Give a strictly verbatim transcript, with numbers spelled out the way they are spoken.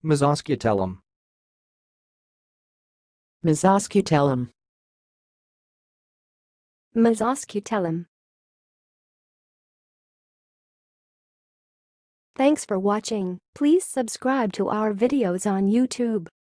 mesoscutellum, mesoscutellum, mesoscutellum. Thanks for watching. Please subscribe to our videos on YouTube.